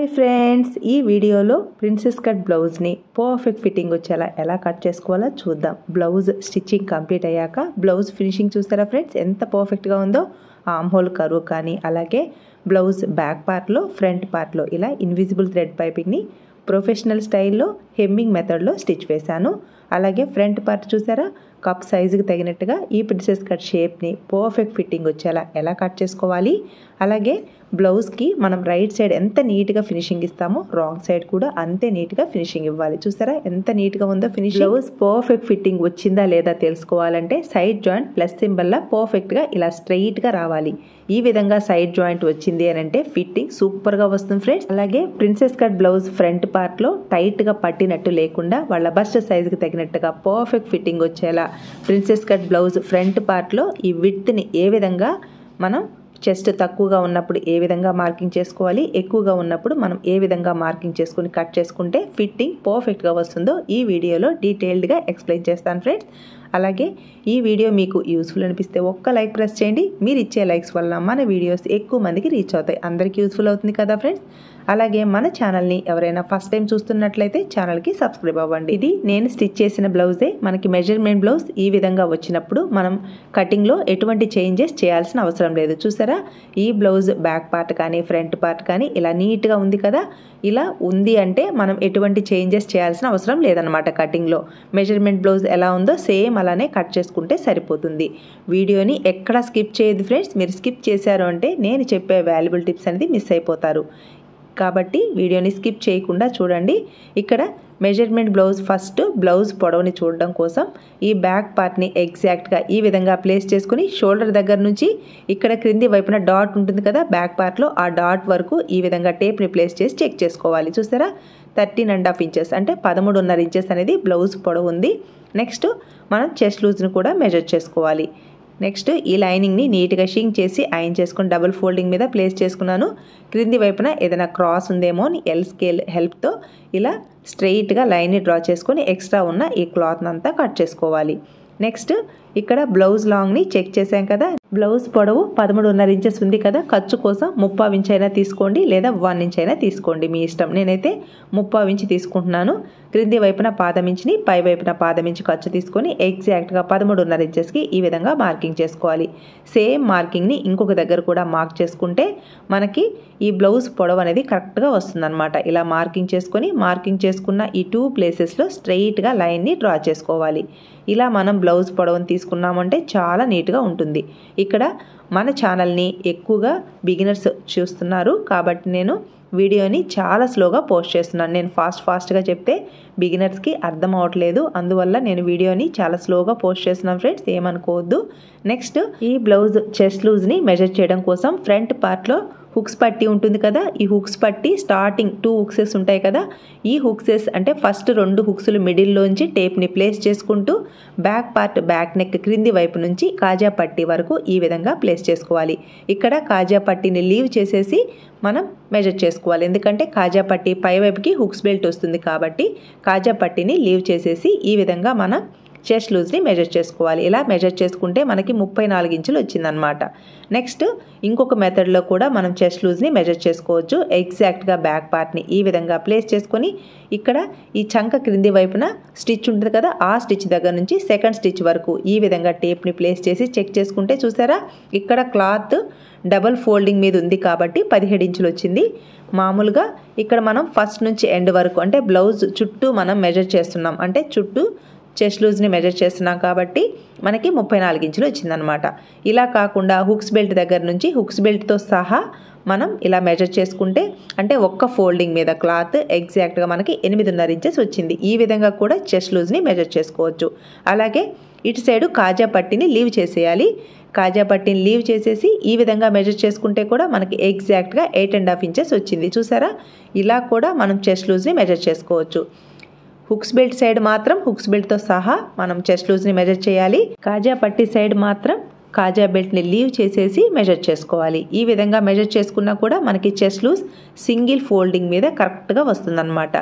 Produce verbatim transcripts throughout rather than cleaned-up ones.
Friends, ఈ వీడియోలో princess cut బ్లౌజ్ని పర్ఫెక్ట్ ఫిట్టింగ్ వచ్చేలా ఎలా కట్ చేసుకోవాలో చూద్దాం. బ్లౌజ్ స్టిచ్చింగ్ కంప్లీట్ అయ్యాక బ్లౌజ్ ఫినిషింగ్ చూస్తారా ఫ్రెండ్స్, ఎంత పర్ఫెక్ట్గా ఉందో. ఆర్మ్ హోల్ కర్వ్ కానీ, అలాగే బ్లౌజ్ బ్యాక్ పార్ట్లో, ఫ్రంట్ పార్ట్లో ఇలా ఇన్విజిబుల్ థ్రెడ్ పైపింగ్ని ప్రొఫెషనల్ స్టైల్లో హెమ్మింగ్ మెథడ్లో స్టిచ్ వేశాను. అలాగే ఫ్రంట్ పార్ట్ చూసారా, కప్ సైజుకి తగినట్టుగా ఈ ప్రిన్సెస్ కట్ షేప్ని పర్ఫెక్ట్ ఫిట్టింగ్ వచ్చేలా ఎలా కట్ చేసుకోవాలి. అలాగే బ్లౌజ్కి మనం రైట్ సైడ్ ఎంత నీట్గా ఫినిషింగ్ ఇస్తామో రాంగ్ సైడ్ కూడా అంతే నీట్గా ఫినిషింగ్ ఇవ్వాలి. చూసారా ఎంత నీట్గా ఉందో ఫినిషింగ్. బ్లౌజ్ పర్ఫెక్ట్ ఫిట్టింగ్ వచ్చిందా లేదా తెలుసుకోవాలంటే సైడ్ జాయింట్ ప్లస్ సింబల్లా పర్ఫెక్ట్గా ఇలా స్ట్రైట్గా రావాలి. ఈ విధంగా సైడ్ జాయింట్ వచ్చింది అని అంటే ఫిట్టింగ్ సూపర్గా వస్తుంది ఫ్రెండ్స్. అలాగే ప్రిన్సెస్ కట్ బ్లౌజ్ ఫ్రంట్ పార్ట్లో టైట్గా పట్టినట్టు లేకుండా వాళ్ళ బస్ట్ సైజుకి తగినట్టుగా పర్ఫెక్ట్ ఫిట్టింగ్ వచ్చేలా ప్రిన్సెస్ కట్ బ్లౌజ్ ఫ్రంట్ పార్ట్లో ఈ విడ్త్ని ఏ విధంగా మనం చెస్ట్ తక్కువగా ఉన్నప్పుడు ఏ విధంగా మార్కింగ్ చేసుకోవాలి, ఎక్కువగా ఉన్నప్పుడు మనం ఏ విధంగా మార్కింగ్ చేసుకుని కట్ చేసుకుంటే ఫిట్టింగ్ పర్ఫెక్ట్గా వస్తుందో ఈ వీడియోలో డీటెయిల్డ్గా ఎక్స్ప్లెయిన్ చేస్తాను ఫ్రెండ్స్. అలాగే ఈ వీడియో మీకు యూస్ఫుల్ అనిపిస్తే ఒక్క లైక్ ప్రెస్ చేయండి. మీరు ఇచ్చే లైక్స్ వల్ల మన వీడియోస్ ఎక్కువ మందికి రీచ్ అవుతాయి, అందరికీ యూస్ఫుల్ అవుతుంది కదా ఫ్రెండ్స్. అలాగే మన ఛానల్ని ఎవరైనా ఫస్ట్ టైం చూస్తున్నట్లయితే ఛానల్కి సబ్స్క్రైబ్ అవ్వండి. ఇది నేను స్టిచ్ చేసిన బ్లౌజే. మనకి మెజర్మెంట్ బ్లౌజ్ ఈ విధంగా వచ్చినప్పుడు మనం కటింగ్లో ఎటువంటి చేంజెస్ చేయాల్సిన అవసరం లేదు. చూసారా, ఈ బ్లౌజ్ బ్యాక్ పార్ట్ కానీ ఫ్రంట్ పార్ట్ కానీ ఇలా నీట్గా ఉంది కదా. ఇలా ఉంది అంటే మనం ఎటువంటి చేంజెస్ చేయాల్సిన అవసరం లేదనమాట. కటింగ్లో మెజర్మెంట్ బ్లౌజ్ ఎలా ఉందో సేమ్ అలానే కట్ చేసుకుంటే సరిపోతుంది. వీడియోని ఎక్కడా స్కిప్ చేయదు ఫ్రెండ్స్. మీరు స్కిప్ చేశారు అంటే నేను చెప్పే వాల్యుబుల్ టిప్స్ అనేది మిస్ అయిపోతారు. కాబట్టి వీడియోని స్కిప్ చేయకుండా చూడండి. ఇక్కడ మెజర్మెంట్ బ్లౌజ్ ఫస్ట్ బ్లౌజ్ పొడవుని చూడడం కోసం ఈ బ్యాక్ పార్ట్ని ఎగ్జాక్ట్గా ఈ విధంగా ప్లేస్ చేసుకుని షోల్డర్ దగ్గర నుంచి ఇక్కడ క్రింది వైపున డాట్ ఉంటుంది కదా బ్యాక్ పార్ట్లో, ఆ డాట్ వరకు ఈ విధంగా టేప్ని ప్లేస్ చేసి చెక్ చేసుకోవాలి. చూసారా, థర్టీన్ అండ్ హాఫ్ ఇంచెస్ అంటే పదమూడున్నర ఇంచెస్ అనేది బ్లౌజ్ పొడవు ఉంది. నెక్స్ట్ మనం చెస్ట్ లూజ్ని కూడా మెజర్ చేసుకోవాలి. నెక్స్ట్ ఈ లైనింగ్ని నీట్గా షింక్ చేసి ఐరన్ చేసుకుని డబుల్ ఫోల్డింగ్ మీద ప్లేస్ చేసుకున్నాను. క్రింది వైపున ఏదైనా క్రాస్ ఉందేమో అని ఎల్ స్కేల్ హెల్ప్తో ఇలా స్ట్రెయిట్గా లైన్ని డ్రా చేసుకొని ఎక్స్ట్రా ఉన్న ఈ క్లాత్ని అంతా కట్ చేసుకోవాలి. నెక్స్ట్ ఇక్కడ బ్లౌజ్ లాంగ్ని చెక్ చేసాం కదా. బ్లౌజ్ పొడవు పదమూడున్నర ఇంచెస్ ఉంది కదా. ఖర్చు కోసం ముప్పావు ఇంచ్ అయినా తీసుకోండి లేదా వన్ ఇంచ్ అయినా తీసుకోండి, మీ ఇష్టం. నేనైతే ముప్పావు ఇంచ్ తీసుకుంటున్నాను. క్రింది వైపున పాదం ఇంచుని, పై వైపున పాదం ఇంచు ఖర్చు తీసుకొని ఎగ్జాక్ట్గా పదమూడున్నర ఇంచెస్కి ఈ విధంగా మార్కింగ్ చేసుకోవాలి. సేమ్ మార్కింగ్ని ఇంకొక దగ్గర కూడా మార్క్ చేసుకుంటే మనకి ఈ బ్లౌజ్ పొడవు అనేది కరెక్ట్గా వస్తుందన్నమాట. ఇలా మార్కింగ్ చేసుకొని మార్కింగ్ చేసుకున్న ఈ టూ ప్లేసెస్లో స్ట్రెయిట్గా లైన్ని డ్రా చేసుకోవాలి. ఇలా మనం బ్లౌజ్ పొడవుని తీసుకున్నామంటే చాలా నీట్గా ఉంటుంది. ఇక్కడ మన ఛానల్ని ఎక్కువగా బిగినర్స్ చూస్తున్నారు కాబట్టి నేను వీడియోని చాలా స్లోగా పోస్ట్ చేస్తున్నాను. నేను ఫాస్ట్ ఫాస్ట్గా చెప్తే బిగినర్స్కి అర్థం అవ్వట్లేదు, అందువల్ల నేను వీడియోని చాలా స్లోగా పోస్ట్ చేస్తున్నాను ఫ్రెండ్స్, ఏమనుకోవద్దు. నెక్స్ట్ ఈ బ్లౌజ్ చెస్ట్ లూజ్ని మెజర్ చేయడం కోసం ఫ్రంట్ పార్ట్లో హుక్స్ పట్టి ఉంటుంది కదా. ఈ హుక్స్ పట్టి స్టార్టింగ్ టూ హుక్సెస్ ఉంటాయి కదా. ఈ హుక్సెస్ అంటే ఫస్ట్ రెండు హుక్స్లు మిడిల్లోంచి టేప్ని ప్లేస్ చేసుకుంటూ బ్యాక్ పార్ట్ బ్యాక్ నెక్ క్రింది వైపు నుంచి కాజా పట్టి వరకు ఈ విధంగా ప్లేస్ చేసుకోవాలి. ఇక్కడ కాజా పట్టిని లీవ్ చేసేసి మనం మెజర్ చేసుకోవాలి. ఎందుకంటే కాజా పట్టి పై వైపుకి హుక్స్ బెల్ట్ వస్తుంది కాబట్టి కాజా పట్టిని లీవ్ చేసేసి ఈ విధంగా మనం చెస్ట్ లూజ్ని మెజర్ చేసుకోవాలి. ఇలా మెజర్ చేసుకుంటే మనకి ముప్పై నాలుగు ఇంచులు వచ్చిందనమాట. నెక్స్ట్ ఇంకొక మెథడ్లో కూడా మనం చెస్ట్ లూజ్ని మెజర్ చేసుకోవచ్చు. ఎగ్జాక్ట్గా బ్యాక్ పార్ట్ని ఈ విధంగా ప్లేస్ చేసుకొని ఇక్కడ ఈ చంక క్రింది వైపున స్టిచ్ ఉంటుంది కదా, ఆ స్టిచ్ దగ్గర నుంచి సెకండ్ స్టిచ్ వరకు ఈ విధంగా టేప్ని ప్లేస్ చేసి చెక్ చేసుకుంటే చూసారా, ఇక్కడ క్లాత్ డబల్ ఫోల్డింగ్ మీద ఉంది కాబట్టి పదిహేడు ఇంచులు వచ్చింది. మామూలుగా ఇక్కడ మనం ఫస్ట్ నుంచి ఎండ్ వరకు అంటే బ్లౌజ్ చుట్టూ మనం మెజర్ చేస్తున్నాం, అంటే చుట్టూ చెస్ట్ లూజ్ని మెజర్ చేస్తున్నాం కాబట్టి మనకి ముప్పై నాలుగు ఇంచులు వచ్చిందనమాట. ఇలా కాకుండా హుక్స్ బెల్ట్ దగ్గర నుంచి హుక్స్ బెల్ట్తో సహా మనం ఇలా మెజర్ చేసుకుంటే అంటే ఒక్క ఫోల్డింగ్ మీద క్లాత్ ఎగ్జాక్ట్గా మనకి ఎనిమిదిన్నర ఇంచెస్ వచ్చింది. ఈ విధంగా కూడా చెస్ట్ లూజ్ని మెజర్ చేసుకోవచ్చు. అలాగే ఇటు సైడు కాజా పట్టిని లీవ్ చేసేయాలి. కాజా పట్టిని లీవ్ చేసేసి ఈ విధంగా మెజర్ చేసుకుంటే కూడా మనకి ఎగ్జాక్ట్గా ఎయిట్ అండ్ హాఫ్ ఇంచెస్ వచ్చింది. చూసారా, ఇలా కూడా మనం చెస్ట్ లూజ్ని మెజర్ చేసుకోవచ్చు. హుక్స్ బెల్ట్ సైడ్ మాత్రం హుక్స్ బెల్ట్తో సహా మనం చెస్ట్ లూజ్ని మెజర్ చేయాలి. కాజా పట్టి సైడ్ మాత్రం కాజా బెల్ట్ని లీవ్ చేసేసి మెజర్ చేసుకోవాలి. ఈ విధంగా మెజర్ చేసుకున్నా కూడా మనకి చెస్ట్ లూజ్ సింగిల్ ఫోల్డింగ్ మీద కరెక్ట్గా వస్తుందన్నమాట.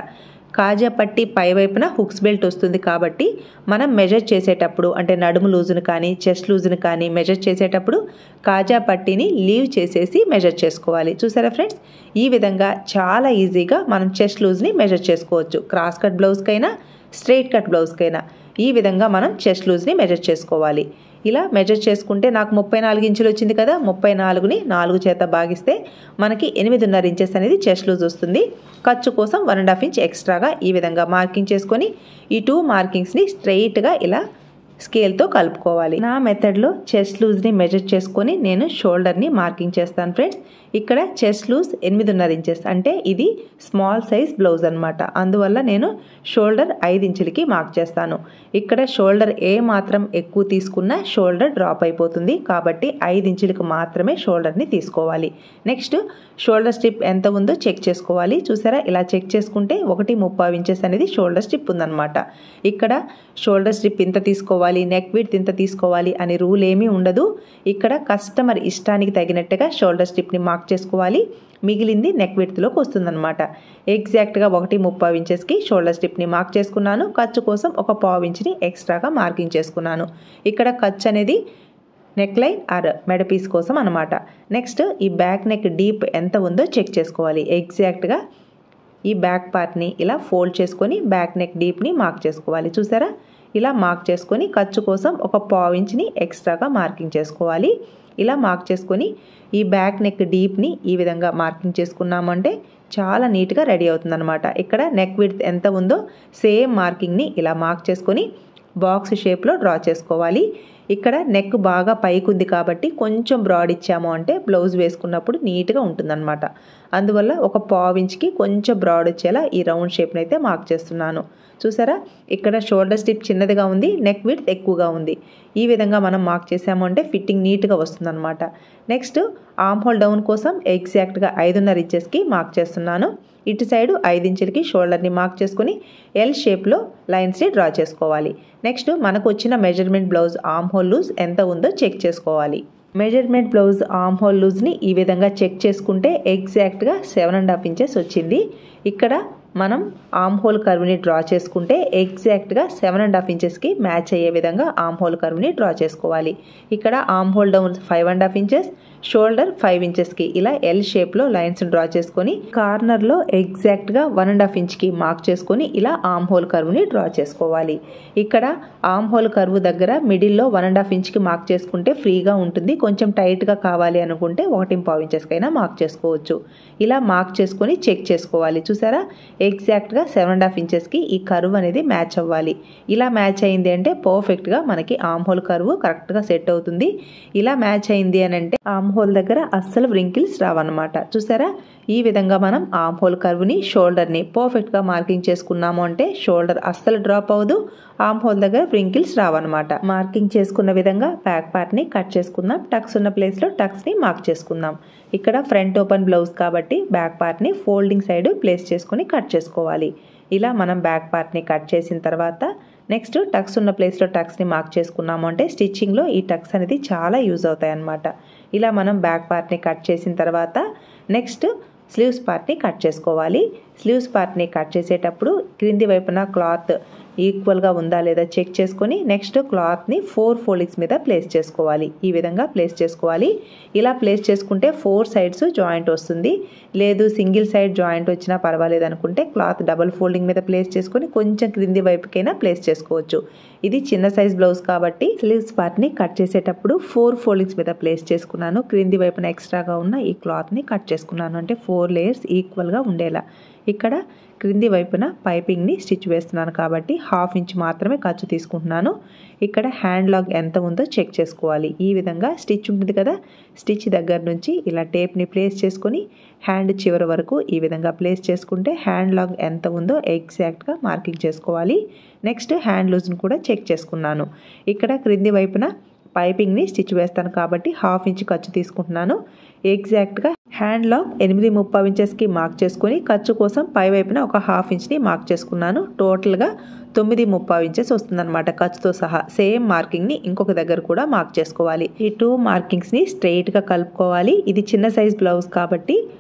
కాజా పట్టి పై వైపున హుక్స్ బెల్ట్ వస్తుంది కాబట్టి మనం మెజర్ చేసేటప్పుడు అంటే నడుము లూజును కానీ చెస్ట్ లూజును కానీ మెజర్ చేసేటప్పుడు కాజా పట్టీని లీవ్ చేసేసి మెజర్ చేసుకోవాలి. చూసారా ఫ్రెండ్స్, ఈ విధంగా చాలా ఈజీగా మనం చెస్ట్ లూజ్ని మెజర్ చేసుకోవచ్చు. క్రాస్ కట్ బ్లౌజ్కైనా స్ట్రైట్ కట్ బ్లౌజ్కైనా ఈ విధంగా మనం చెస్ట్ లూజ్ని మెజర్ చేసుకోవాలి. ఇలా మెజర్ చేసుకుంటే నాకు ముప్పై నాలుగు ఇంచులు వచ్చింది కదా, ముప్పై నాలుగుని నాలుగు చేత భాగిస్తే మనకి ఎనిమిదిన్నర ఇంచెస్ అనేది చెస్ట్ లూజ్ వస్తుంది. ఖర్చు కోసం వన్ అండ్ హాఫ్ ఇంచ్ ఎక్స్ట్రాగా ఈ విధంగా మార్కింగ్ చేసుకొని ఈ టూ మార్కింగ్స్ని స్ట్రైట్గా ఇలా స్కేల్తో కలుపుకోవాలి. నా మెథడ్లో చెస్ట్ లూజ్ని మెజర్ చేసుకొని నేను షోల్డర్ని మార్కింగ్ చేస్తాను ఫ్రెండ్స్. ఇక్కడ చెస్ట్ లూజ్ ఎనిమిదిన్నర ఇంచెస్ అంటే ఇది స్మాల్ సైజ్ బ్లౌజ్ అనమాట. అందువల్ల నేను షోల్డర్ ఐదు ఇంచులకి మార్క్ చేస్తాను. ఇక్కడ షోల్డర్ ఏ మాత్రం ఎక్కువ తీసుకున్నా షోల్డర్ డ్రాప్ అయిపోతుంది కాబట్టి ఐదు ఇంచులకు మాత్రమే షోల్డర్ని తీసుకోవాలి. నెక్స్ట్ షోల్డర్ స్ట్రిప్ ఎంత ఉందో చెక్ చేసుకోవాలి. చూసారా, ఇలా చెక్ చేసుకుంటే ఒకటి ముప్పై ఇంచెస్ అనేది షోల్డర్ స్ట్రిప్ ఉందన్నమాట. ఇక్కడ షోల్డర్ స్ట్రిప్ ఇంత తీసుకోవాలి, నెక్ విడ్త్ ఇంత తీసుకోవాలి అని రూల్ ఏమీ ఉండదు. ఇక్కడ కస్టమర్ ఇష్టానికి తగినట్టుగా షోల్డర్ స్ట్రిప్ని మార్క్ చేసుకోవాలి. మిగిలింది నెక్ విడ్త్లోకి వస్తుందన్నమాట. ఎగ్జాక్ట్గా ఒకటి ముప్పై ఇంచెస్కి షోల్డర్ స్ట్రిప్ని మార్క్ చేసుకున్నాను. ఖర్చు కోసం ఒక పావు ఇంచుని ఎక్స్ట్రాగా మార్కింగ్ చేసుకున్నాను. ఇక్కడ ఖర్చు అనేది నెక్ లైన్ ఆర్ మెడ పీస్ కోసం అనమాట. నెక్స్ట్ ఈ బ్యాక్ నెక్ డీప్ ఎంత ఉందో చెక్ చేసుకోవాలి. ఎగ్జాక్ట్గా ఈ బ్యాక్ పార్ట్ని ఇలా ఫోల్డ్ చేసుకొని బ్యాక్ నెక్ డీప్ని మార్క్ చేసుకోవాలి. చూసారా, ఇలా మార్క్ చేసుకొని ఖర్చు కోసం ఒక పావు ఇంచుని ఎక్స్ట్రాగా మార్కింగ్ చేసుకోవాలి. ఇలా మార్క్ చేసుకొని ఈ బ్యాక్ నెక్ డీప్ని ఈ విధంగా మార్కింగ్ చేసుకున్నామంటే చాలా నీట్గా రెడీ అవుతుందన్నమాట. ఇక్కడ నెక్ విడ్త్ ఎంత ఉందో సేమ్ మార్కింగ్ని ఇలా మార్క్ చేసుకొని బాక్స్ షేప్లో డ్రా చేసుకోవాలి. ఇక్కడ నెక్ బాగా పైకి ఉంది కాబట్టి కొంచెం బ్రాడ్ ఇచ్చాము అంటే బ్లౌజ్ వేసుకున్నప్పుడు నీట్గా ఉంటుందన్నమాట. అందువల్ల ఒక పావు ఇంచ్కి కొంచెం బ్రాడ్ వచ్చేలా ఈ రౌండ్ షేప్ని అయితే మార్క్ చేస్తున్నాను. చూసారా, ఇక్కడ షోల్డర్ స్ట్రిప్ చిన్నదిగా ఉంది, నెక్ విడ్త్ ఎక్కువగా ఉంది. ఈ విధంగా మనం మార్క్ చేసాము అంటే ఫిట్టింగ్ నీట్గా వస్తుందన్నమాట. నెక్స్ట్ ఆర్మ్ హోల్ డౌన్ కోసం ఎగ్జాక్ట్గా ఐదున్నర ఇంచెస్కి మార్క్ చేస్తున్నాను. ఇటు సైడు ఐదు ఇంచులకి షోల్డర్ని మార్క్ చేసుకుని ఎల్ షేప్లో లైన్స్ని డ్రా చేసుకోవాలి. నెక్స్ట్ మనకు వచ్చిన measurement blouse arm hole loose ఎంత ఉందో చెక్ చేసుకోవాలి. మెజర్మెంట్ బ్లౌజ్ ఆర్మ్ హోల్ లూజ్ని ఈ విధంగా చెక్ చేసుకుంటే ఎగ్జాక్ట్గా సెవెన్ అండ్ హాఫ్ ఇంచెస్ వచ్చింది. ఇక్కడ మనం ఆర్మ్ హోల్ కర్వ్ని డ్రా చేసుకుంటే ఎగ్జాక్ట్గా సెవెన్ అండ్ హాఫ్ ఇంచెస్కి మ్యాచ్ అయ్యే విధంగా ఆర్మ్ హోల్ కర్వ్ని డ్రా చేసుకోవాలి. ఇక్కడ arm hole down five and half inches, shoulder five ఇంచెస్కి ఇలా ఎల్ షేప్లో లైన్స్ డ్రా చేసుకొని కార్నర్లో ఎగ్జాక్ట్గా వన్ అండ్ హాఫ్ ఇంచ్కి మార్క్ చేసుకొని ఇలా ఆర్మ్ హోల్ కర్వ్ని డ్రా చేసుకోవాలి. ఇక్కడ ఆర్మ్ హోల్ కర్వ్ దగ్గర మిడిల్లో వన్ అండ్ హాఫ్ ఇంచ్కి మార్క్ చేసుకుంటే ఫ్రీగా ఉంటుంది. కొంచెం టైట్గా కావాలి అనుకుంటే ఒకటి పావు ఇంచెస్కైనా మార్క్ చేసుకోవచ్చు. ఇలా మార్క్ చేసుకొని చెక్ చేసుకోవాలి. చూసారా, ఎగ్జాక్ట్గా సెవెన్ అండ్ హాఫ్ ఇంచెస్కి ఈ కర్వ్ అనేది మ్యాచ్ అవ్వాలి. ఇలా మ్యాచ్ అయింది అంటే పర్ఫెక్ట్గా మనకి ఆర్మ్ హోల్ కర్వ్ కరెక్ట్గా సెట్ అవుతుంది. ఇలా మ్యాచ్ అయింది అని అంటే ఆర్మ్ హోల్ దగ్గర అస్సలు వ్రింకిల్స్ రావన్నమాట. చూసారా, ఈ విధంగా మనం ఆర్మ్ హోల్ కర్వ్ని షోల్డర్ని పర్ఫెక్ట్గా మార్కింగ్ చేసుకున్నాము అంటే షోల్డర్ అస్సలు డ్రాప్ అవ్వదు, ఆర్మ్ హోల్ దగ్గర వ్రింకిల్స్ రావన్నమాట. మార్కింగ్ చేసుకున్న విధంగా బ్యాక్ పార్ట్ని కట్ చేసుకుందాం. టక్స్ ఉన్న ప్లేస్లో టక్స్ని మార్క్ చేసుకుందాం. ఇక్కడ ఫ్రంట్ ఓపెన్ బ్లౌజ్ కాబట్టి బ్యాక్ పార్ట్ని ఫోల్డింగ్ సైడ్ ప్లేస్ చేసుకొని కట్ చేసుకోవాలి. ఇలా మనం బ్యాక్ పార్ట్ని కట్ చేసిన తర్వాత నెక్స్ట్ టక్స్ ఉన్న ప్లేస్లో టక్స్ని మార్క్ చేసుకున్నాము అంటే స్టిచ్చింగ్లో ఈ టక్స్ అనేది చాలా యూజ్ అవుతాయి అన్నమాట. ఇలా మనం బ్యాక్ పార్ట్ని కట్ చేసిన తర్వాత నెక్స్ట్ స్లీవ్స్ పార్ట్ని కట్ చేసుకోవాలి. స్లీవ్స్ పార్ట్ని కట్ చేసేటప్పుడు క్రింది వైపున క్లాత్ ఈక్వల్గా ఉందా లేదా చెక్ చేసుకొని నెక్స్ట్ క్లాత్ని ఫోర్ ఫోల్డింగ్స్ మీద ప్లేస్ చేసుకోవాలి. ఈ విధంగా ప్లేస్ చేసుకోవాలి. ఇలా ప్లేస్ చేసుకుంటే ఫోర్ సైడ్స్ జాయింట్ వస్తుంది. లేదు సింగిల్ సైడ్ జాయింట్ వచ్చినా పర్వాలేదు అనుకుంటే క్లాత్ డబుల్ ఫోల్డింగ్ మీద ప్లేస్ చేసుకొని కొంచెం క్రింది వైపుకైనా ప్లేస్ చేసుకోవచ్చు. ఇది చిన్న సైజ్ బ్లౌజ్ కాబట్టి స్లీవ్స్ పార్ట్ని కట్ చేసేటప్పుడు ఫోర్ ఫోల్డింగ్స్ మీద ప్లేస్ చేసుకున్నాను. క్రింది వైపున ఎక్స్ట్రాగా ఉన్న ఈ క్లాత్ని కట్ చేసుకున్నాను అంటే ఫోర్ లేయర్స్ ఈక్వల్గా ఉండేలా. ఇక్కడ క్రింది వైపున పైపింగ్ని స్టిచ్ వేస్తున్నాను కాబట్టి హాఫ్ ఇంచ్ మాత్రమే ఖర్చు తీసుకుంటున్నాను. ఇక్కడ హ్యాండ్ లాగ్ ఎంత ఉందో చెక్ చేసుకోవాలి. ఈ విధంగా స్టిచ్ ఉంటుంది కదా, స్టిచ్ దగ్గర నుంచి ఇలా టేప్ని ప్లేస్ చేసుకొని హ్యాండ్ చివరి వరకు ఈ విధంగా ప్లేస్ చేసుకుంటే హ్యాండ్ లాగ్ ఎంత ఉందో ఎగ్జాక్ట్గా మార్కింగ్ చేసుకోవాలి. నెక్స్ట్ హ్యాండ్ లూజ్ని కూడా చెక్ చేసుకున్నాను. ఇక్కడ క్రింది వైపున పైపింగ్ని స్టిచ్ వేస్తాను కాబట్టి హాఫ్ ఇంచ్ ఖర్చు తీసుకుంటున్నాను. ఎగ్జాక్ట్గా హ్యాండ్ లాగ్ ఎనిమిది ముప్పై ఇంచెస్కి మార్క్ చేసుకొని ఖర్చు కోసం పై వైపున ఒక హాఫ్ ఇంచ్ని మార్క్ చేసుకున్నాను. టోటల్గా తొమ్మిది ముప్పై ఇంచెస్ వస్తుందన్నమాట ఖర్చుతో సహా. సేమ్ మార్కింగ్ని ఇంకొక దగ్గర కూడా మార్క్ చేసుకోవాలి. ఈ టూ మార్కింగ్స్ని స్ట్రైట్గా కలుపుకోవాలి. ఇది చిన్న సైజ్ బ్లౌజ్ కాబట్టి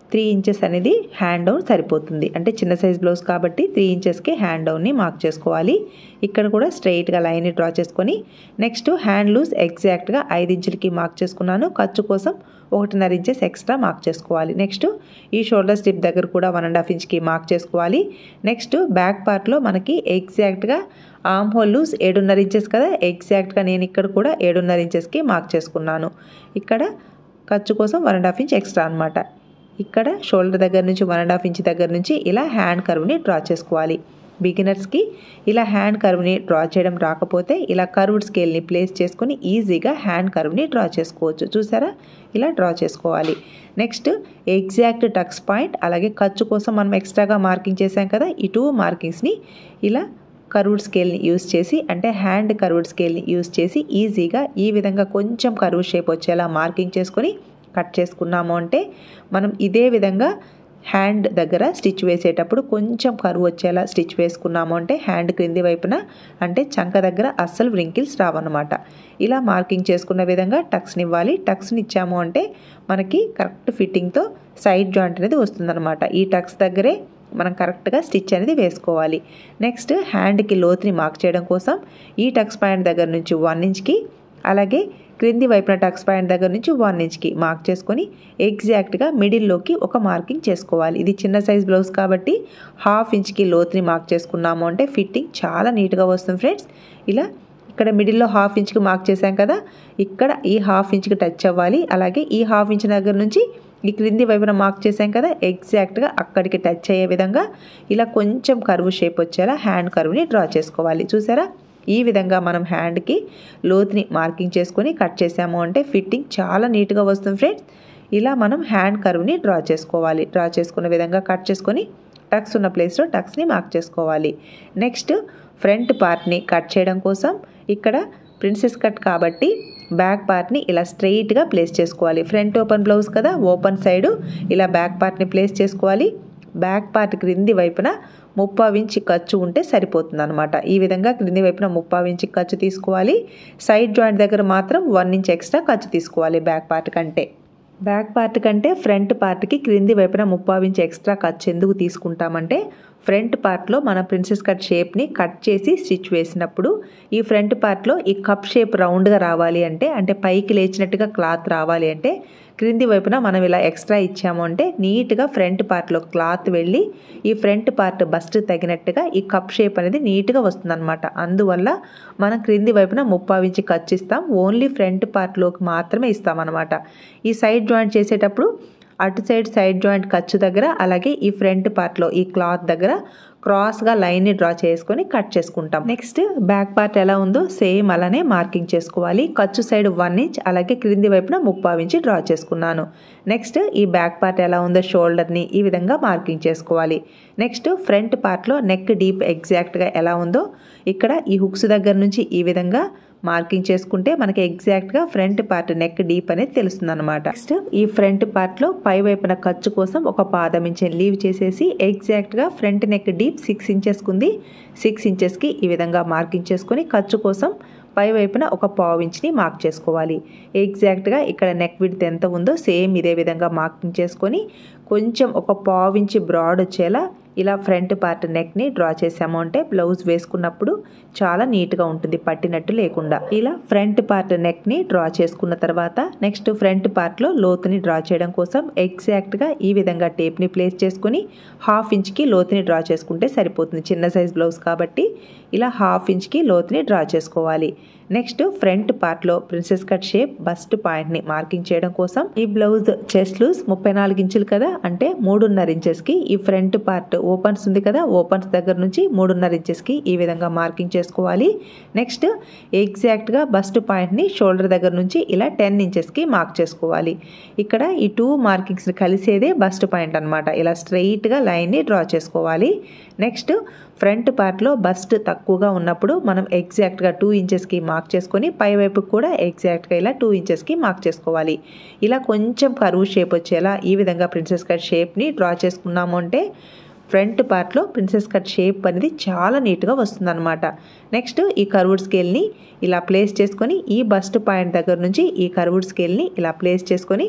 త్రీ ఇంచెస్ అనేది హ్యాండ్ డౌన్ సరిపోతుంది. అంటే చిన్న సైజ్ బ్లౌజ్ కాబట్టి త్రీ ఇంచెస్కి హ్యాండ్ డౌన్ని మార్క్ చేసుకోవాలి. ఇక్కడ కూడా స్ట్రైట్గా లైన్ని డ్రా చేసుకొని నెక్స్ట్ హ్యాండ్ లూజ్ ఎగ్జాక్ట్గా ఐదు ఇంచులకి మార్క్ చేసుకున్నాను. ఖర్చు కోసం ఒకటిన్నర ఇంచెస్ ఎక్స్ట్రా మార్క్ చేసుకోవాలి. నెక్స్ట్ ఈ షోల్డర్ స్ట్రిప్ దగ్గర కూడా వన్ అండ్ హాఫ్ ఇంచ్కి మార్క్ చేసుకోవాలి. నెక్స్ట్ బ్యాక్ పార్ట్లో మనకి ఎగ్జాక్ట్గా ఆర్మ్ హోల్ లూజ్ ఏడున్నర ఇంచెస్ కదా, ఎగ్జాక్ట్గా నేను ఇక్కడ కూడా ఏడున్నర ఇంచెస్కి మార్క్ చేసుకున్నాను. ఇక్కడ ఖర్చు కోసం one and half inch extra అనమాట. ఇక్కడ షోల్డర్ దగ్గర నుంచి వన్ అండ్ హాఫ్ ఇంచ్ దగ్గర నుంచి ఇలా హ్యాండ్ కర్వ్ని డ్రా చేసుకోవాలి. బిగినర్స్కి ఇలా హ్యాండ్ కర్వ్ని డ్రా చేయడం రాకపోతే ఇలా కర్వ్డ్ స్కేల్ని ప్లేస్ చేసుకొని ఈజీగా హ్యాండ్ కర్వ్ని డ్రా చేసుకోవచ్చు. చూసారా, ఇలా డ్రా చేసుకోవాలి. నెక్స్ట్ ఎగ్జాక్ట్ టక్స్ పాయింట్ అలాగే ఖర్చు కోసం మనం ఎక్స్ట్రాగా మార్కింగ్ చేసాం కదా, ఈ టూ మార్కింగ్స్ని ఇలా కర్వ్డ్ స్కేల్ని యూస్ చేసి అంటే హ్యాండ్ కర్వ్డ్ స్కేల్ని యూస్ చేసి ఈజీగా ఈ విధంగా కొంచెం కర్వ్ షేప్ వచ్చేలా మార్కింగ్ చేసుకొని కట్ చేసుకున్నాము అంటే మనం ఇదే విధంగా హ్యాండ్ దగ్గర స్టిచ్ వేసేటప్పుడు కొంచెం కర్వ్ వచ్చేలా స్టిచ్ వేసుకున్నాము అంటే హ్యాండ్ క్రింది వైపున అంటే చంక దగ్గర అస్సలు వ్రింకిల్స్ రావన్నమాట. ఇలా మార్కింగ్ చేసుకున్న విధంగా టక్స్ని ఇవ్వాలి. టక్స్ని ఇచ్చాము అంటే మనకి కరెక్ట్ ఫిట్టింగ్తో సైడ్ జాయింట్ అనేది వస్తుందన్నమాట. ఈ టక్స్ దగ్గరే మనం కరెక్ట్గా స్టిచ్ అనేది వేసుకోవాలి. నెక్స్ట్ హ్యాండ్కి లోతుని మార్క్ చేయడం కోసం ఈ టక్స్ పాయింట్ దగ్గర నుంచి వన్ ఇంచ్కి అలాగే క్రింది వైపున టక్స్ పాయింట్ దగ్గర నుంచి వన్ ఇంచ్కి మార్క్ చేసుకొని ఎగ్జాక్ట్గా మిడిల్లోకి ఒక మార్కింగ్ చేసుకోవాలి. ఇది చిన్న సైజ్ బ్లౌజ్ కాబట్టి హాఫ్ ఇంచ్కి లోతుని మార్క్ చేసుకున్నాము అంటే ఫిట్టింగ్ చాలా నీట్గా వస్తుంది ఫ్రెండ్స్. ఇలా ఇక్కడ మిడిల్లో హాఫ్ ఇంచ్కి మార్క్ చేసాం కదా, ఇక్కడ ఈ హాఫ్ ఇంచ్కి టచ్ అవ్వాలి. అలాగే ఈ హాఫ్ ఇంచ్ దగ్గర నుంచి ఈ క్రింది వైపున మార్క్ చేసాం కదా, ఎగ్జాక్ట్గా అక్కడికి టచ్ అయ్యే విధంగా ఇలా కొంచెం కర్వ్ షేప్ వచ్చేలా హ్యాండ్ కర్వ్ని డ్రా చేసుకోవాలి. చూసారా, ఈ విధంగా మనం హ్యాండ్కి లోతుని మార్కింగ్ చేసుకొని కట్ చేసాము అంటే ఫిట్టింగ్ చాలా నీట్గా వస్తుంది ఫ్రెండ్స్. ఇలా మనం హ్యాండ్ కర్వ్ని డ్రా చేసుకోవాలి. డ్రా చేసుకున్న విధంగా కట్ చేసుకొని టక్స్ ఉన్న ప్లేస్లో టక్స్ని మార్క్ చేసుకోవాలి. నెక్స్ట్ ఫ్రంట్ పార్ట్ని కట్ చేయడం కోసం ఇక్కడ ప్రిన్సెస్ కట్ కాబట్టి బ్యాక్ పార్ట్ని ఇలా స్ట్రెయిట్గా ప్లేస్ చేసుకోవాలి. ఫ్రంట్ ఓపెన్ బ్లౌజ్ కదా, ఓపెన్ సైడు ఇలా బ్యాక్ పార్ట్ని ప్లేస్ చేసుకోవాలి. బ్యాక్ పార్ట్ క్రింది వైపున ముప్పావు ఇంచి ఖర్చు ఉంటే సరిపోతుంది అనమాట. ఈ విధంగా క్రింది వైపున ముప్పావు ఇంచి ఖర్చు తీసుకోవాలి. సైడ్ జాయింట్ దగ్గర మాత్రం వన్ ఇంచ్ ఎక్స్ట్రా ఖర్చు తీసుకోవాలి. బ్యాక్ పార్ట్ కంటే బ్యాక్ పార్ట్ కంటే ఫ్రంట్ పార్ట్కి క్రింది వైపున ముప్పావు ఇంచ్ ఎక్స్ట్రా ఖర్చు ఎందుకు తీసుకుంటామంటే ఫ్రంట్ పార్ట్లో మన ప్రిన్సెస్ కట్ షేప్ని కట్ చేసి స్టిచ్ వేసినప్పుడు ఈ ఫ్రంట్ పార్ట్లో ఈ కప్ షేప్ రౌండ్గా రావాలి అంటే అంటే పైకి లేచినట్టుగా క్లాత్ రావాలి అంటే క్రింది వైపున మనం ఇలా ఎక్స్ట్రా ఇచ్చాము అంటే నీట్గా ఫ్రంట్ పార్ట్లో క్లాత్ వెళ్ళి ఈ ఫ్రంట్ పార్ట్ బస్ట్ తగినట్టుగా ఈ కప్ షేప్ అనేది నీట్గా వస్తుందన్నమాట. అందువల్ల మనం క్రింది వైపున ముప్పావు ఇంచి ఖర్చు ఇస్తాం, ఓన్లీ ఫ్రంట్ పార్ట్లోకి మాత్రమే ఇస్తామన్నమాట. ఈ సైడ్ జాయింట్ చేసేటప్పుడు అటు సైడ్ సైడ్ జాయింట్ ఖర్చు దగ్గర అలాగే ఈ ఫ్రంట్ పార్ట్లో ఈ క్లాత్ దగ్గర క్రాస్గా లైన్ని డ్రా చేసుకొని కట్ చేసుకుంటాం. నెక్స్ట్ బ్యాక్ పార్ట్ ఎలా ఉందో సేమ్ అలానే మార్కింగ్ చేసుకోవాలి. ఖర్చు సైడ్ వన్ ఇంచ్ అలాగే క్రింది వైపున ముప్పావు ఇంచి డ్రా చేసుకున్నాను. నెక్స్ట్ ఈ బ్యాక్ పార్ట్ ఎలా ఉందో షోల్డర్ని ఈ విధంగా మార్కింగ్ చేసుకోవాలి. నెక్స్ట్ ఫ్రంట్ పార్ట్లో నెక్ డీప్ ఎగ్జాక్ట్గా ఎలా ఉందో ఇక్కడ ఈ హుక్స్ దగ్గర నుంచి ఈ విధంగా మార్కింగ్ చేసుకుంటే మనకి ఎగ్జాక్ట్గా ఫ్రంట్ పార్ట్ నెక్ డీప్ అనేది తెలుస్తుంది అనమాట. నెక్స్ట్ ఈ ఫ్రంట్ పార్ట్లో పై వైపున ఖర్చు కోసం ఒక పాదం ఇంచ్ లీవ్ చేసేసి ఎగ్జాక్ట్గా ఫ్రంట్ నెక్ డీప్ సిక్స్ ఇంచెస్కి ఉంది. సిక్స్ ఇంచెస్కి ఈ విధంగా మార్కింగ్ చేసుకొని ఖర్చు కోసం పై వైపున ఒక పావు ఇంచ్ని మార్క్ చేసుకోవాలి. ఎగ్జాక్ట్గా ఇక్కడ నెక్ విడ్త్ ఎంత ఉందో సేమ్ ఇదే విధంగా మార్కింగ్ చేసుకొని కొంచెం ఒక పావు ఇంచి బ్రాడ్ వచ్చేలా ఇలా ఫ్రంట్ పార్ట్ నెక్ని డ్రా చేసాము అంటే బ్లౌజ్ వేసుకున్నప్పుడు చాలా నీట్గా ఉంటుంది, పట్టినట్టు లేకుండా. ఇలా ఫ్రంట్ పార్ట్ నెక్ని డ్రా చేసుకున్న తర్వాత నెక్స్ట్ ఫ్రంట్ పార్ట్లో లోతుని డ్రా చేయడం కోసం ఎగ్జాక్ట్గా ఈ విధంగా టేప్ని ప్లేస్ చేసుకుని హాఫ్ ఇంచ్కి లోతుని డ్రా చేసుకుంటే సరిపోతుంది. చిన్న సైజ్ బ్లౌజ్ కాబట్టి ఇలా హాఫ్ ఇంచ్కి లోతుని డ్రా చేసుకోవాలి. నెక్స్ట్ ఫ్రంట్ పార్ట్లో ప్రిన్సెస్ కట్ షేప్ బస్ట్ పాయింట్ని మార్కింగ్ చేయడం కోసం ఈ బ్లౌజ్ చెస్ట్ లూజ్ ముప్పై నాలుగు ఇంచులు కదా, అంటే మూడున్నర ఇంచెస్కి ఈ ఫ్రంట్ పార్ట్ ఓపెన్స్ ఉంది కదా, ఓపెన్స్ దగ్గర నుంచి మూడున్నర ఇంచెస్కి ఈ విధంగా మార్కింగ్ చేసుకోవాలి. నెక్స్ట్ ఎగ్జాక్ట్గా బస్ట్ పాయింట్ని షోల్డర్ దగ్గర నుంచి ఇలా టెన్ ఇంచెస్కి మార్క్ చేసుకోవాలి. ఇక్కడ ఈ టూ మార్కింగ్స్ని కలిసేదే బస్ట్ పాయింట్ అనమాట. ఇలా స్ట్రెయిట్గా లైన్ని డ్రా చేసుకోవాలి. నెక్స్ట్ ఫ్రంట్ పార్ట్లో బస్ట్ తక్కువగా ఉన్నప్పుడు మనం ఎగ్జాక్ట్గా టూ ఇంచెస్కి మార్క్ చేసుకొని పై వైపుకి కూడా ఎగ్జాక్ట్గా ఇలా టూ ఇంచెస్కి మార్క్ చేసుకోవాలి. ఇలా కొంచెం కర్వ్ షేప్ వచ్చేలా ఈ విధంగా ప్రిన్సెస్ కట్ షేప్ని డ్రా చేసుకున్నాము అంటే ఫ్రంట్ పార్ట్లో ప్రిన్సెస్ కట్ షేప్ అనేది చాలా నీట్గా వస్తుందన్నమాట. నెక్స్ట్ ఈ కర్వ్డ్ స్కేల్ని ఇలా ప్లేస్ చేసుకొని ఈ బస్ట్ పాయింట్ దగ్గర నుంచి ఈ కర్వ్డ్ స్కేల్ని ఇలా ప్లేస్ చేసుకొని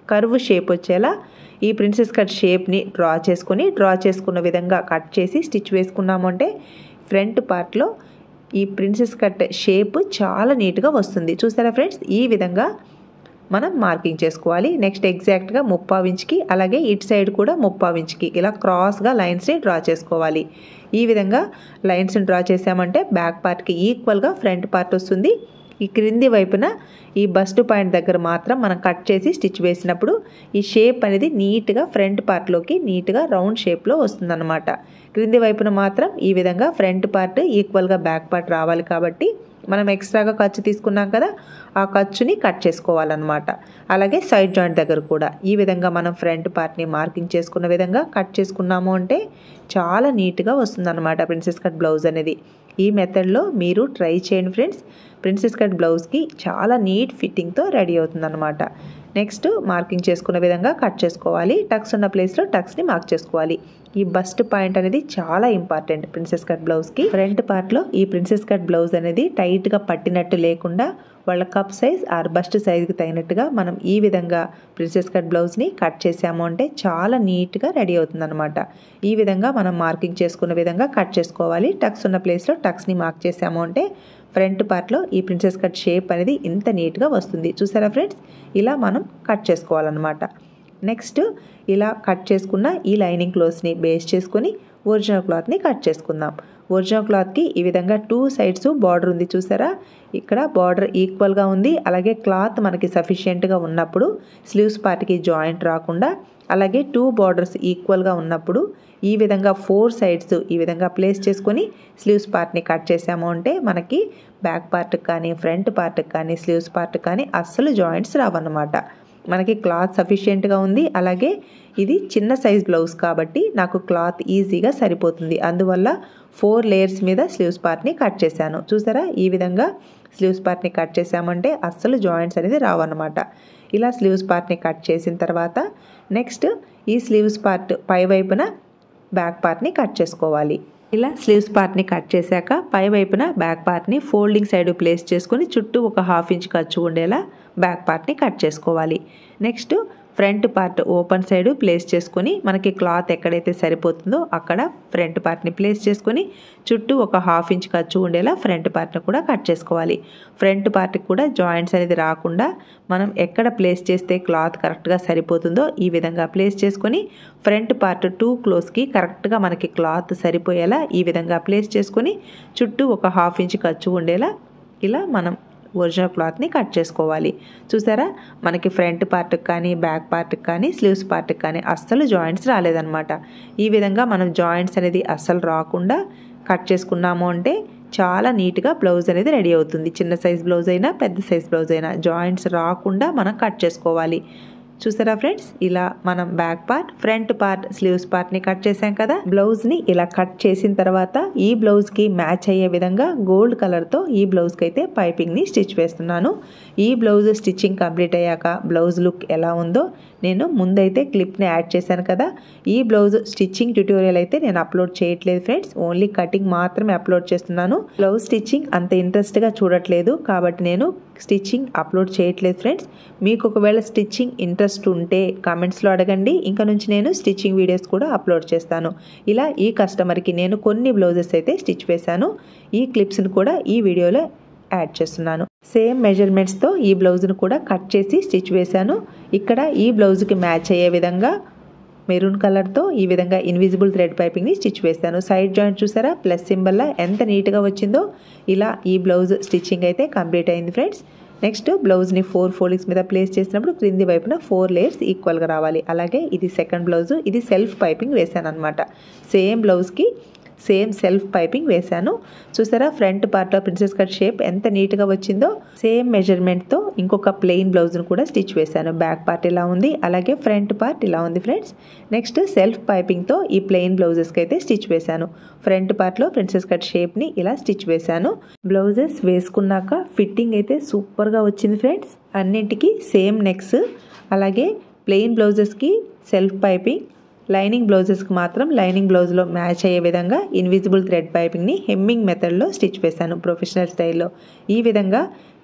కర్వ్ షేప్ వచ్చేలా ఈ ప్రిన్సెస్ కట్ షేప్ని డ్రా చేసుకొని డ్రా చేసుకున్న విధంగా కట్ చేసి స్టిచ్ వేసుకున్నాము అంటే ఫ్రంట్ పార్ట్లో ఈ ప్రిన్సెస్ కట్ షేప్ చాలా నీట్గా వస్తుంది. చూసారా ఫ్రెండ్స్, ఈ విధంగా మనం మార్కింగ్ చేసుకోవాలి. నెక్స్ట్ ఎగ్జాక్ట్గా ముప్పావు ఇంచ్కి అలాగే ఇటు సైడ్ కూడా ముప్పావు ఇంచ్కి ఇలా క్రాస్గా లైన్స్ని డ్రా చేసుకోవాలి. ఈ విధంగా లైన్స్ని డ్రా చేసామంటే బ్యాక్ పార్ట్కి ఈక్వల్గా ఫ్రంట్ పార్ట్ వస్తుంది. ఈ క్రింది వైపున ఈ బస్ట్ పాయింట్ దగ్గర మాత్రం మనం కట్ చేసి స్టిచ్ వేసినప్పుడు ఈ షేప్ అనేది నీట్గా ఫ్రంట్ పార్ట్లోకి నీట్గా రౌండ్ షేప్లో వస్తుందన్నమాట. క్రింది వైపున మాత్రం ఈ విధంగా ఫ్రంట్ పార్ట్ ఈక్వల్గా బ్యాక్ పార్ట్ రావాలి కాబట్టి మనం ఎక్స్ట్రాగా ఖర్చు తీసుకున్నాం కదా, ఆ ఖర్చుని కట్ చేసుకోవాలన్నమాట. అలాగే సైడ్ జాయింట్ దగ్గర కూడా ఈ విధంగా మనం ఫ్రంట్ పార్ట్ని మార్కింగ్ చేసుకున్న విధంగా కట్ చేసుకున్నాము అంటే చాలా నీట్గా వస్తుందన్నమాట ప్రిన్సెస్ కట్ బ్లౌజ్ అనేది. ఈ మెథడ్లో మీరు ట్రై చేయండి ఫ్రెండ్స్. ప్రిన్సెస్ కట్ బ్లౌజ్కి చాలా నీట్ ఫిట్టింగ్తో రెడీ అవుతుందన్నమాట. నెక్స్ట్ మార్కింగ్ చేసుకున్న విధంగా కట్ చేసుకోవాలి. టక్స్ ఉన్న ప్లేస్లో టక్స్ని మార్క్ చేసుకోవాలి. ఈ బస్ట్ పాయింట్ అనేది చాలా ఇంపార్టెంట్ ప్రిన్సెస్ కట్ బ్లౌజ్కి. ఫ్రంట్ పార్ట్లో ఈ ప్రిన్సెస్ కట్ బ్లౌజ్ అనేది టైట్గా పట్టినట్టు లేకుండా వాళ్ళ కప్ సైజ్ ఆర్ బస్ట్ సైజ్కి తగినట్టుగా మనం ఈ విధంగా ప్రిన్సెస్ కట్ బ్లౌజ్ని కట్ చేసాము అంటే చాలా నీట్గా రెడీ అవుతుందన్నమాట. ఈ విధంగా మనం మార్కింగ్ చేసుకున్న విధంగా కట్ చేసుకోవాలి. టక్స్ ఉన్న ప్లేస్లో టక్స్ని మార్క్ చేసాము అంటే ఫ్రంట్ పార్ట్లో ఈ ప్రిన్సెస్ కట్ షేప్ అనేది ఇంత నీట్గా వస్తుంది. చూసారా ఫ్రెండ్స్, ఇలా మనం కట్ చేసుకోవాలన్నమాట. నెక్స్ట్ ఇలా కట్ చేసుకున్న ఈ లైనింగ్ క్లోత్స్ని బేస్ చేసుకొని ఒరిజినల్ క్లాత్ని కట్ చేసుకుందాం. ఒరిజినల్ క్లాత్కి ఈ విధంగా టూ సైడ్స్ బార్డర్ ఉంది చూసారా, ఇక్కడ బార్డర్ ఈక్వల్గా ఉంది. అలాగే క్లాత్ మనకి సఫిషియెంట్గా ఉన్నప్పుడు స్లీవ్స్ పార్ట్కి జాయింట్ రాకుండా అలాగే టూ బార్డర్స్ ఈక్వల్గా ఉన్నప్పుడు ఈ విధంగా ఫోర్ సైడ్స్ ఈ విధంగా ప్లేస్ చేసుకొని స్లీవ్స్ పార్ట్ని కట్ చేసాము అంటే మనకి బ్యాక్ పార్ట్కి కానీ ఫ్రంట్ పార్ట్కి కానీ స్లీవ్స్ పార్ట్కి కానీ అస్సలు జాయింట్స్ రావన్నమాట. మనకి క్లాత్ సఫిషియెంట్గా ఉంది. అలాగే ఇది చిన్న సైజ్ బ్లౌజ్ కాబట్టి నాకు క్లాత్ ఈజీగా సరిపోతుంది. అందువల్ల ఫోర్ లేయర్స్ మీద స్లీవ్స్ పార్ట్ని కట్ చేశాను. చూసారా, ఈ విధంగా స్లీవ్స్ పార్ట్ని కట్ చేసామంటే అస్సలు జాయింట్స్ అనేది రావన్నమాట. ఇలా స్లీవ్స్ పార్ట్ని కట్ చేసిన తర్వాత నెక్స్ట్ ఈ స్లీవ్స్ పార్ట్ పై వైపున బ్యాక్ పార్ట్ని కట్ చేసుకోవాలి. ఇలా స్లీవ్స్ పార్ట్ని కట్ చేశాక పై వైపున బ్యాక్ పార్ట్ని ఫోల్డింగ్ సైడ్ ప్లేస్ చేసుకొని చుట్టూ ఒక హాఫ్ ఇంచ్ ఖర్చు ఉండేలా బ్యాక్ పార్ట్ని కట్ చేసుకోవాలి. Next front part open side place చేసుకొని మనకి క్లాత్ ఎక్కడైతే సరిపోతుందో అక్కడ ఫ్రంట్ పార్ట్ని ప్లేస్ చేసుకొని చుట్టూ ఒక హాఫ్ ఇంచ్ ఖర్చు ఉండేలా ఫ్రంట్ పార్ట్ని కూడా కట్ చేసుకోవాలి. ఫ్రంట్ పార్ట్కి కూడా జాయింట్స్ అనేది రాకుండా మనం ఎక్కడ ప్లేస్ చేస్తే క్లాత్ కరెక్ట్గా సరిపోతుందో ఈ విధంగా ప్లేస్ చేసుకొని ఫ్రంట్ పార్ట్ టూ క్లోజ్కి కరెక్ట్గా మనకి క్లాత్ సరిపోయేలా ఈ విధంగా ప్లేస్ చేసుకొని చుట్టూ ఒక హాఫ్ ఇంచ్ ఖర్చు ఉండేలా ఇలా మనం ఒరిజినల్ క్లాత్ని కట్ చేసుకోవాలి. చూసారా, మనకి ఫ్రంట్ పార్ట్కి కానీ బ్యాక్ పార్ట్కి కానీ స్లీవ్స్ పార్ట్కి కానీ అస్సలు జాయింట్స్ రాలేదన్నమాట. ఈ విధంగా మనం జాయింట్స్ అనేది అస్సలు రాకుండా కట్ చేసుకున్నాము అంటే చాలా నీట్గా బ్లౌజ్ అనేది రెడీ అవుతుంది. చిన్న సైజ్ బ్లౌజ్ అయినా పెద్ద సైజ్ బ్లౌజ్ అయినా జాయింట్స్ రాకుండా మనం కట్ చేసుకోవాలి. చూసారా ఫ్రెండ్స్, ఇలా మనం back part front part sleeves పార్ట్ని కట్ చేసాం కదా. బ్లౌజ్ని ఇలా కట్ చేసిన తర్వాత ఈ బ్లౌజ్కి మ్యాచ్ అయ్యే విధంగా గోల్డ్ కలర్తో ఈ బ్లౌజ్కి అయితే పైపింగ్ని స్టిచ్ వేస్తున్నాను. ఈ బ్లౌజ్ స్టిచ్చింగ్ కంప్లీట్ అయ్యాక బ్లౌజ్ లుక్ ఎలా ఉందో నేను ముందైతే క్లిప్ని యాడ్ చేశాను కదా. ఈ బ్లౌజ్ స్టిచ్చింగ్ ట్యూటోరియల్ అయితే నేను అప్లోడ్ చేయట్లేదు ఫ్రెండ్స్, ఓన్లీ కటింగ్ మాత్రమే అప్లోడ్ చేస్తున్నాను. బ్లౌజ్ స్టిచ్చింగ్ అంత ఇంట్రెస్ట్గా చూడట్లేదు కాబట్టి నేను స్టిచ్చింగ్ అప్లోడ్ చేయట్లేదు ఫ్రెండ్స్. మీకు ఒకవేళ స్టిచ్చింగ్ ఇంట్రెస్ట్ ఉంటే కామెంట్స్లో అడగండి, ఇంకా నుంచి నేను స్టిచ్చింగ్ వీడియోస్ కూడా అప్లోడ్ చేస్తాను. ఇలా ఈ కస్టమర్కి నేను కొన్ని బ్లౌజెస్ అయితే స్టిచ్ వేశాను. ఈ క్లిప్స్ని కూడా ఈ వీడియోలో యాడ్ చేస్తున్నాను. సేమ్ మెజర్మెంట్స్తో ఈ బ్లౌజ్ను కూడా కట్ చేసి స్టిచ్ వేశాను. ఇక్కడ ఈ బ్లౌజ్కి మ్యాచ్ అయ్యే విధంగా మెరూన్ కలర్తో ఈ విధంగా ఇన్విజిబుల్ థ్రెడ్ పైపింగ్ని స్టిచ్ వేశాను. సైడ్ జాయింట్ చూసారా ప్లస్ సింబల్లా ఎంత నీట్గా వచ్చిందో. ఇలా ఈ బ్లౌజ్ స్టిచ్చింగ్ అయితే కంప్లీట్ అయింది ఫ్రెండ్స్. నెక్స్ట్ బ్లౌజ్ని ఫోర్ ఫోల్డింగ్స్ మీద ప్లేస్ చేసినప్పుడు క్రింది వైపున ఫోర్ లేయర్స్ ఈక్వల్గా రావాలి. అలాగే ఇది సెకండ్ బ్లౌజ్, ఇది సెల్ఫ్ పైపింగ్ వేశాను అనమాట. సేమ్ బ్లౌజ్కి సేమ్ సెల్ఫ్ పైపింగ్ వేశాను. చూసారా ఫ్రంట్ పార్ట్లో ప్రిన్సెస్ కట్ షేప్ ఎంత నీట్గా వచ్చిందో. సేమ్ మెజర్మెంట్తో ఇంకొక ప్లెయిన్ బ్లౌజ్ను కూడా స్టిచ్ వేశాను. బ్యాక్ పార్ట్ ఇలా ఉంది, అలాగే ఫ్రంట్ పార్ట్ ఇలా ఉంది ఫ్రెండ్స్. నెక్స్ట్ సెల్ఫ్ పైపింగ్తో ఈ ప్లెయిన్ బ్లౌజెస్కి అయితే స్టిచ్ వేశాను. ఫ్రంట్ పార్ట్లో ప్రిన్సెస్ కట్ షేప్ని ఇలా స్టిచ్ వేశాను. బ్లౌజెస్ వేసుకున్నాక ఫిట్టింగ్ అయితే సూపర్గా వచ్చింది ఫ్రెండ్స్. అన్నింటికి సేమ్ నెక్స్, అలాగే ప్లెయిన్ బ్లౌజెస్కి సెల్ఫ్ పైపింగ్, లైనింగ్ బ్లౌజెస్కి మాత్రం లైనింగ్ బ్లౌజ్లో మ్యాచ్ అయ్యే విధంగా ఇన్విజిబుల్ థ్రెడ్ పైపింగ్ని హెమ్మింగ్ మెథడ్లో స్టిచ్ వేశాను ప్రొఫెషనల్ స్టైల్లో. ఈ విధంగా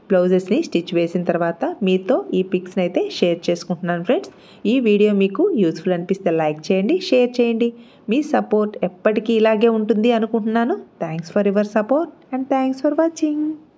బ్లౌజెస్ని స్టిచ్ వేసిన తర్వాత మీతో ఈ పిక్స్ని అయితే షేర్ చేసుకుంటున్నాను ఫ్రెండ్స్. ఈ వీడియో మీకు యూస్ఫుల్ అనిపిస్తే లైక్ చేయండి, షేర్ చేయండి. మీ సపోర్ట్ ఎప్పటికీ ఇలాగే ఉంటుంది అనుకుంటున్నాను. Thanks for your support and thanks for watching.